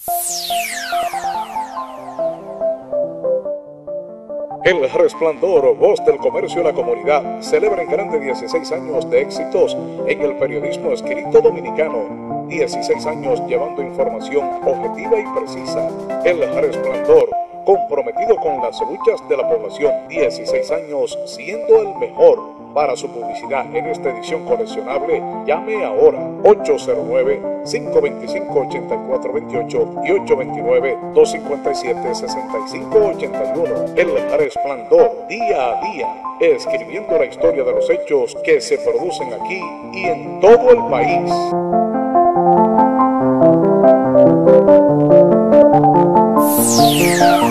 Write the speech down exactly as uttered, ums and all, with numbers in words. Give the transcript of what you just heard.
El Resplandor, voz del comercio y la comunidad, celebra en grande dieciséis años de éxitos en el periodismo escrito dominicano. dieciséis años llevando información objetiva y precisa. El Resplandor, comprometido con las luchas de la población. dieciséis años siendo el mejor. Para su publicidad en esta edición coleccionable, llame ahora ocho cero nueve, cinco dos cinco, ocho cuatro dos ocho y ocho dos nueve, dos cinco siete, seis cinco ocho uno. El Resplandor, día a día, escribiendo la historia de los hechos que se producen aquí y en todo el país. Yeah.